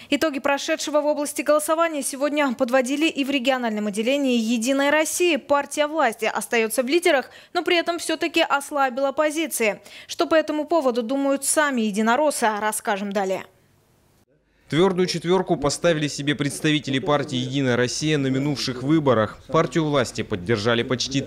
Итоги прошедшего в области голосования сегодня подводили и в региональном отделении «Единой России». Партия власти остается в лидерах, но при этом все-таки ослабила позиции. Что по этому поводу думают сами единороссы, расскажем далее. Твердую четверку поставили себе представители партии «Единая Россия» на минувших выборах. Партию власти поддержали почти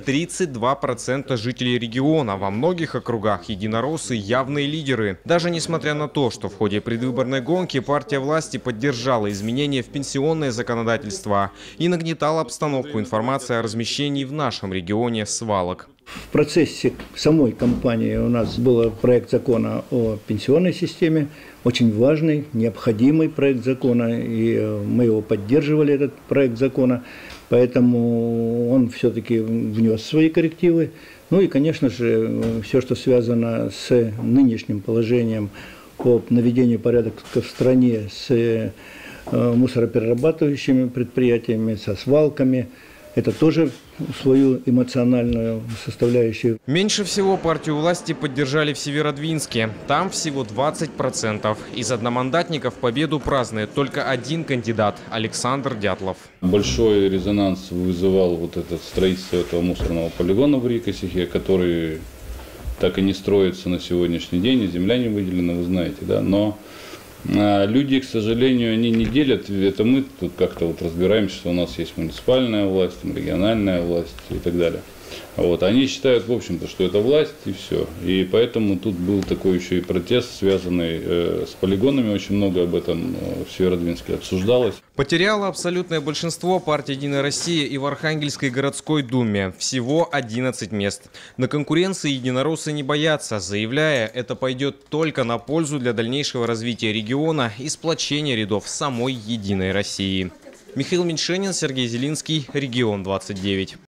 32% жителей региона. Во многих округах единороссы – явные лидеры. Даже несмотря на то, что в ходе предвыборной гонки партия власти поддержала изменения в пенсионное законодательство и нагнетала обстановку информации о размещении в нашем регионе свалок. В процессе самой кампании у нас был проект закона о пенсионной системе, очень важный, необходимый проект закона, и мы его поддерживали, этот проект закона, поэтому он все-таки внес свои коррективы. Ну и, конечно же, все, что связано с нынешним положением по наведению порядка в стране, с мусороперерабатывающими предприятиями, со свалками, это тоже свою эмоциональную составляющую. Меньше всего партию власти поддержали в Северодвинске. Там всего 20%. Из одномандатников победу празднует только один кандидат – Александр Дятлов. Большой резонанс вызывал вот это строительство этого мусорного полигона в Рикосихе, который так и не строится на сегодняшний день. И земля не выделена, вы знаете, да? Но люди, к сожалению, они не делят. Это мы тут как-то вот разбираемся, что у нас есть муниципальная власть, региональная власть и так далее. Вот. Они считают, в общем-то, что это власть и все. И поэтому тут был такой еще и протест, связанный с полигонами. Очень много об этом в Северодвинске обсуждалось. Потеряла абсолютное большинство партия «Единая Россия» и в Архангельской городской думе. Всего 11 мест. На конкуренции единороссы не боятся, заявляя, это пойдет только на пользу для дальнейшего развития региона и сплочения рядов самой «Единой России». Михаил Меньшенин, Сергей Зелинский, Регион 29.